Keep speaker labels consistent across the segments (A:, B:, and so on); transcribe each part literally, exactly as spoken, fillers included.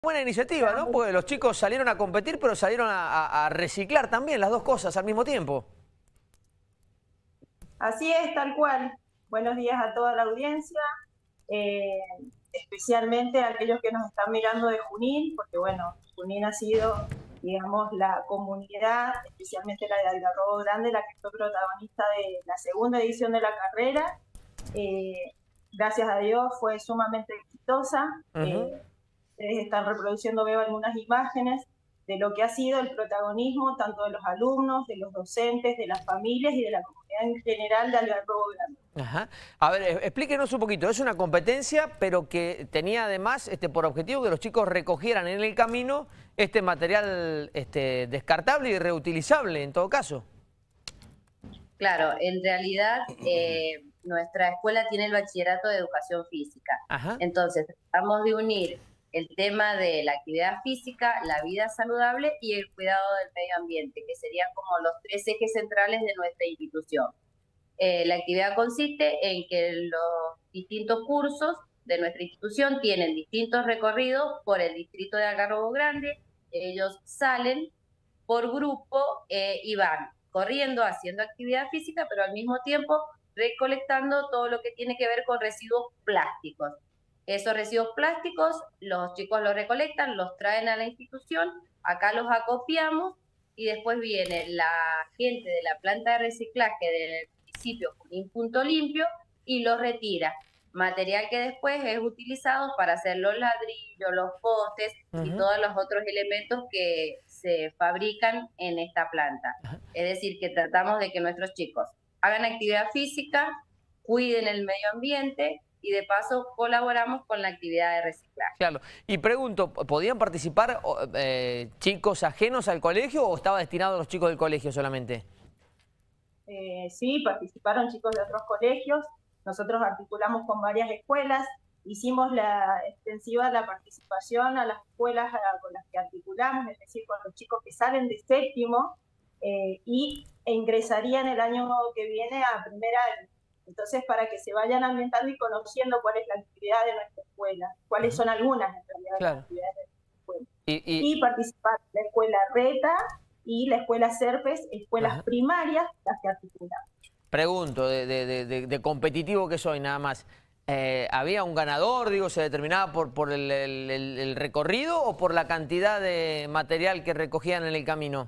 A: Buena iniciativa, ¿no? Porque los chicos salieron a competir, pero salieron a, a- a reciclar también las dos cosas al mismo tiempo.
B: Así es, tal cual. Buenos días a toda la audiencia, eh, especialmente a aquellos que nos están mirando de Junín, porque bueno, Junín ha sido, digamos, la comunidad, especialmente la de Algarrobo Grande, la que fue protagonista de la segunda edición de la carrera. Eh, gracias a Dios fue sumamente exitosa.
A: Ujú.
B: Eh, ustedes están reproduciendo, veo algunas imágenes de lo que ha sido el protagonismo tanto de los alumnos, de los docentes, de las familias y de la comunidad en general de Algarrobo Grande.
A: Ajá. A ver, e- explíquenos un poquito. Es una competencia, pero que tenía además este, por objetivo que los chicos recogieran en el camino este material este, descartable y reutilizable en todo caso.
C: Claro, en realidad eh, nuestra escuela tiene el bachillerato de educación física.
A: Ajá.
C: Entonces, tratamos de unir el tema de la actividad física, la vida saludable y el cuidado del medio ambiente, que serían como los tres ejes centrales de nuestra institución. Eh, la actividad consiste en que los distintos cursos de nuestra institución tienen distintos recorridos por el distrito de Algarrobo Grande. Ellos salen por grupo eh, y van corriendo, haciendo actividad física, pero al mismo tiempo recolectando todo lo que tiene que ver con residuos plásticos. Esos residuos plásticos los chicos los recolectan, los traen a la institución, acá los acopiamos y después viene la gente de la planta de reciclaje del municipio Junín Punto Limpio y los retira. Material que después es utilizado para hacer los ladrillos, los postes y
A: Ujú.
C: todos los otros elementos que se fabrican en esta planta. Es decir, que tratamos de que nuestros chicos hagan actividad física, cuiden el medio ambiente y de paso colaboramos con la actividad de reciclaje.
A: Claro. Y pregunto, ¿podían participar o, eh, chicos ajenos al colegio o estaba destinado a los chicos del colegio solamente?
B: Eh, sí, participaron chicos de otros colegios, nosotros articulamos con varias escuelas, hicimos la extensiva la participación a las escuelas a, con las que articulamos, es decir, con los chicos que salen de séptimo eh, y e ingresarían el año que viene a primer año. Entonces, para que se vayan ambientando y conociendo cuál es la actividad de nuestra escuela, cuáles son algunas en realidad de las
A: Claro.
B: actividades de nuestra escuela.
A: Y, y,
B: Y participar la escuela RETA y la escuela SERPES, escuelas
A: Ajá.
B: primarias, las que articulamos.
A: Pregunto, de, de- de- de- de competitivo que soy nada más, eh, ¿había un ganador, digo, se determinaba por, por el, el- el- el recorrido o por la cantidad de material que recogían en el camino?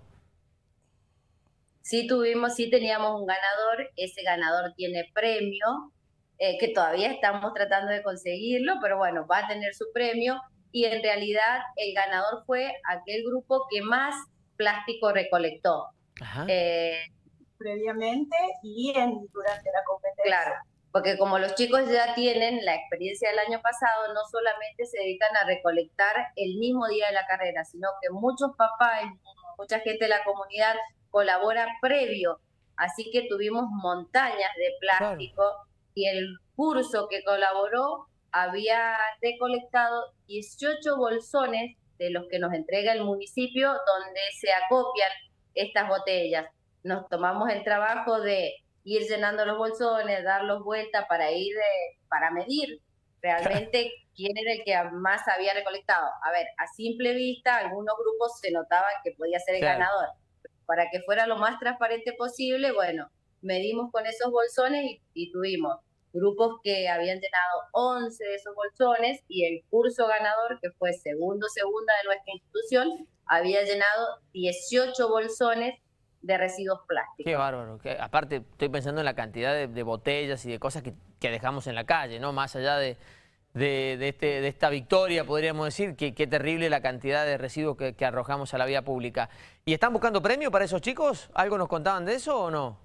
C: Sí tuvimos, sí teníamos un ganador, ese ganador tiene premio, eh, que todavía estamos tratando de conseguirlo, pero bueno, va a tener su premio y en realidad el ganador fue aquel grupo que más plástico recolectó.
A: Ajá.
C: Eh,
B: Previamente y en, durante la competencia.
C: Claro, porque como los chicos ya tienen la experiencia del año pasado, no solamente se dedican a recolectar el mismo día de la carrera, sino que muchos papás y mucha gente de la comunidad colabora previo, así que tuvimos montañas de
A: Claro.
C: plástico y el curso que colaboró había recolectado dieciocho bolsones de los que nos entrega el municipio donde se acopian estas botellas. Nos tomamos el trabajo de ir llenando los bolsones, darlos vuelta para ir, eh, para medir realmente quién era el que más había recolectado. A ver, a simple vista, algunos grupos se notaba que podía ser el
A: Claro.
C: ganador. Para que fuera lo más transparente posible, bueno, medimos con esos bolsones y, y tuvimos grupos que habían llenado once de esos bolsones y el curso ganador, que fue segundo, segunda de nuestra institución, había llenado dieciocho bolsones de residuos plásticos.
A: Qué bárbaro. Que, aparte, estoy pensando en la cantidad de, de botellas y de cosas que, que dejamos en la calle, ¿no? Más allá de, de, de este, de esta victoria, podríamos decir, que qué terrible la cantidad de residuos que, que arrojamos a la vía pública. ¿Y están buscando premio para esos chicos? ¿Algo nos contaban de eso o no?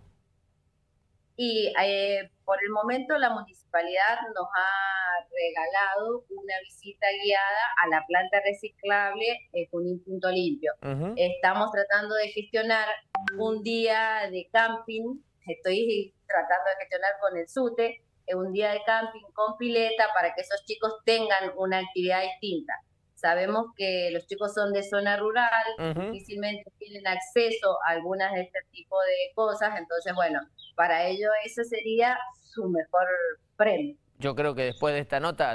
C: Y eh, por el momento la municipalidad nos ha regalado una visita guiada a la planta reciclable eh, Junín Punto Limpio.
A: Uh-huh.
C: Estamos tratando de gestionar un día de camping, estoy tratando de gestionar con el SUTE, eh, un día de camping con pileta para que esos chicos tengan una actividad distinta. Sabemos que los chicos son de zona rural,
A: Uh-huh.
C: difícilmente tienen acceso a algunas de este tipo de cosas, entonces bueno, para ello ese sería su mejor premio.
A: Yo creo que después de esta nota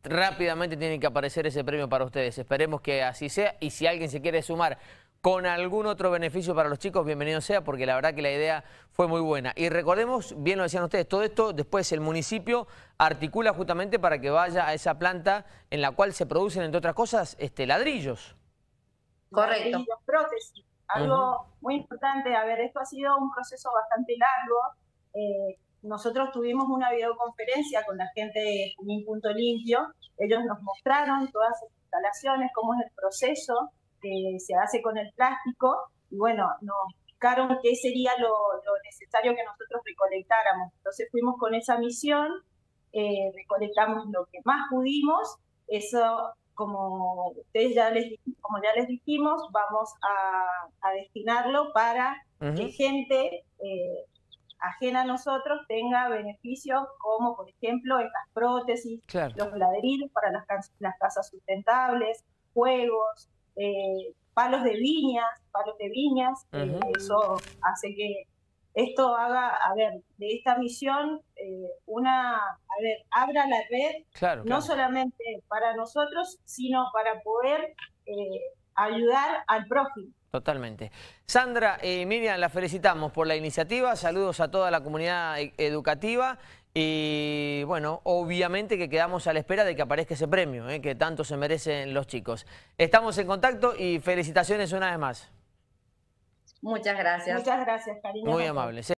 A: rápidamente tiene que aparecer ese premio para ustedes. Esperemos que así sea, y si alguien se quiere sumar con algún otro beneficio para los chicos, bienvenido sea, porque la verdad que la idea fue muy buena. Y recordemos, bien lo decían ustedes, todo esto después el municipio articula justamente para que vaya a esa planta en la cual se producen, entre otras cosas, este, ladrillos.
C: Correcto.
B: Ladrillos, prótesis. Algo uh-huh. muy importante, a ver, esto ha sido un proceso bastante largo. Eh, nosotros tuvimos una videoconferencia con la gente de Junín Punto Limpio. Ellos nos mostraron todas las instalaciones, cómo es el proceso que se hace con el plástico, y bueno, nos explicaron qué sería lo, lo necesario que nosotros recolectáramos. Entonces fuimos con esa misión, eh, recolectamos lo que más pudimos. Eso, como ustedes ya les, como ya les dijimos, vamos a, a destinarlo para uh-huh. que gente eh, ajena a nosotros tenga beneficios como, por ejemplo, estas prótesis, claro. los ladrillos para las, las casas sustentables, juegos, Eh, palos de viñas, palos de viñas, uh-huh. eh, eso hace que esto haga, a ver, de esta misión, eh, una, a ver, abra la red, claro, no claro. solamente para nosotros, sino para poder eh, ayudar al prójimo.
A: Totalmente. Sandra, eh, Miriam, la felicitamos por la iniciativa, saludos a toda la comunidad educativa. Y bueno, obviamente que quedamos a la espera de que aparezca ese premio, ¿eh? que tanto se merecen los chicos. Estamos en contacto y felicitaciones una vez más.
C: Muchas gracias.
B: Muchas gracias, cariño.
A: Muy amable.